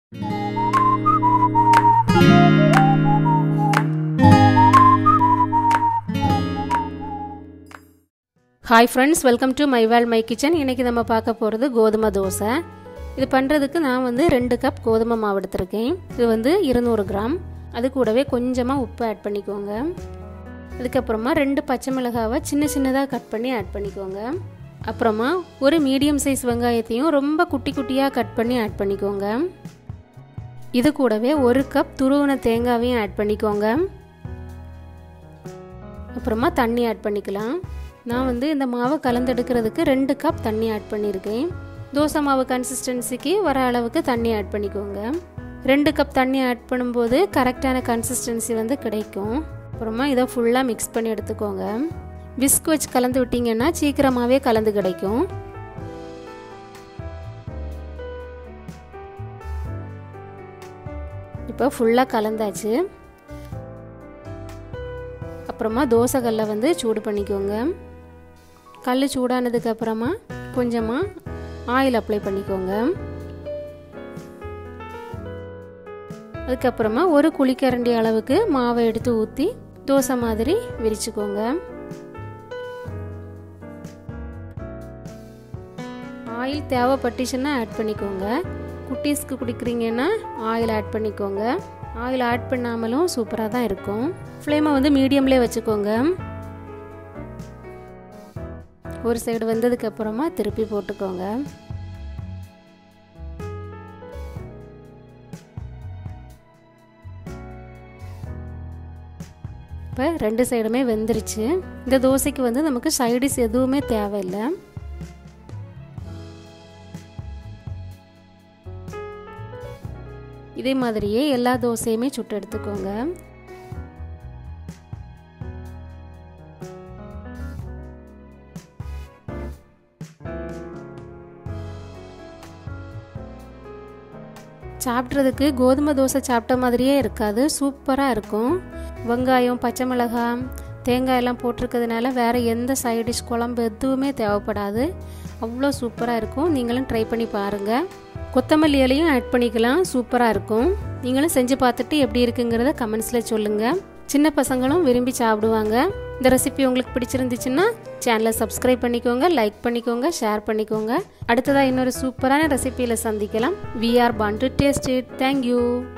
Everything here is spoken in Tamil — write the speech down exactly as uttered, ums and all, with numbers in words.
Hi friends, welcome to my world my kitchen. இன்னைக்கு நம்ம பார்க்க போறது கோதுமை தோசை. இது பண்றதுக்கு நான் வந்து ரெண்டு கப் கோதுமை மாவு எடுத்துர்க்கேன். இது வந்து இருநூறு கிராம். அது கூடவே கொஞ்சமா உப்பு ஆட் பண்ணிக்கோங்க. அதுக்கு அப்புறமா ரெண்டு பச்சை மிளகாவை சின்ன சின்னதா கட் பண்ணி ஆட் பண்ணிக்கோங்க. அப்புறமா ஒரு மீடியம் சைஸ் வெங்காயத்தையும் ரொம்ப குட்டி குட்டியா கட் பண்ணி ஆட் பண்ணிக்கோங்க. இது கூடவே ஒரு கப் துருவன தேங்காவையும் ஆட் பண்ணிக்கோங்க. அப்புறமா தண்ணி ஆட் பண்ணிக்கலாம். நான் வந்து இந்த மாவை கலந்தெடுக்கிறதுக்கு ரெண்டு கப் தண்ணி ஆட் பண்ணியிருக்கேன். தோசை மாவு கன்சிஸ்டன்சிக்கு வர அளவுக்கு தண்ணி ஆட் பண்ணிக்கோங்க. ரெண்டு கப் தண்ணி ஆட் பண்ணும்போது கரெக்டான கன்சிஸ்டன்சி வந்து கிடைக்கும். அப்புறமா இதை ஃபுல்லாக மிக்ஸ் பண்ணி எடுத்துக்கோங்க. விஸ்க் வச்சு கலந்து விட்டிங்கன்னா சீக்கிரமாகவே கலந்து கிடைக்கும். இப்போ ஃபுல்லாக கலந்தாச்சு. அப்புறமா தோசை கல்லை வந்து சூடு பண்ணிக்கோங்க. கல் சூடானதுக்கு அப்புறமா கொஞ்சமாக ஆயில் அப்ளை பண்ணிக்கோங்க. அதுக்கப்புறமா ஒரு குழிக்கரண்டி அளவுக்கு மாவை எடுத்து ஊற்றி தோசை மாதிரி விரிச்சுக்கோங்க. ஆயில் தேவைப்பட்டுச்சுன்னா ஆட் பண்ணிக்கோங்க. குட்டீஸ்க்கு குடிக்கிறீங்கன்னா ஆயில் ஆட் பண்ணிக்கோங்க. ஆயில் ஆட் பண்ணாமலும் சூப்பராக தான் இருக்கும். ஃப்ளேமை வந்து மீடியம்லேயே வச்சுக்கோங்க. ஒரு சைடு வந்ததுக்கு அப்புறமா திருப்பி போட்டுக்கோங்க. இப்போ ரெண்டு சைடுமே வெந்துருச்சு. இந்த தோசைக்கு வந்து நமக்கு சைடிஷ் எதுவுமே தேவையில்லை. இதே மாதிரியே எல்லா தோசையுமே சுட்டு எடுத்துக்கோங்க. சாப்பிட்றதுக்கு கோதுமை தோசை சாப்பிட்ட மாதிரியே இருக்காது, சூப்பராக இருக்கும். வெங்காயம், பச்சை மிளகாய், தேங்காய் எல்லாம் போட்டிருக்கிறதுனால வேறு எந்த சைட் டிஷ் குழம்பு எதுவுமே தேவைப்படாது. அவ்வளோ சூப்பராக இருக்கும். நீங்களும் ட்ரை பண்ணி பாருங்கள். கொத்தமல்லி இலையும் ஆட் பண்ணிக்கலாம், சூப்பராக இருக்கும். நீங்களும் செஞ்சு பார்த்துட்டு எப்படி இருக்குங்கிறத கமெண்ட்ஸில் சொல்லுங்கள். சின்ன பசங்களும் விரும்பி சாப்பிடுவாங்க. இந்த ரெசிபி உங்களுக்கு பிடிச்சிருந்துச்சுன்னா சேனலை சப்ஸ்கிரைப் பண்ணிக்கோங்க, லைக் பண்ணிக்கோங்க, ஷேர் பண்ணிக்கோங்க. அடுத்ததாக இன்னொரு சூப்பரான ரெசிபியில் சந்திக்கலாம். We are born to taste it. Thank you.